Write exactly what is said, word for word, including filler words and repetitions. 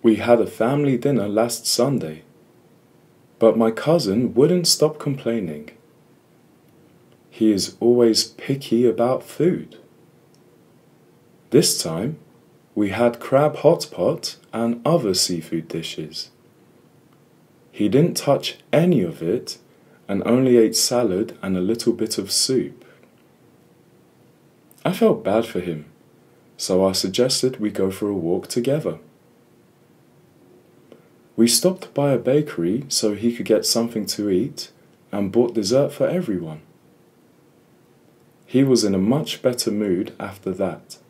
We had a family dinner last Sunday, but my cousin wouldn't stop complaining. He is always picky about food. This time, we had crab hot pot and other seafood dishes. He didn't touch any of it and only ate salad and a little bit of soup. I felt bad for him, so I suggested we go for a walk together. We stopped by a bakery so he could get something to eat and bought dessert for everyone. He was in a much better mood after that.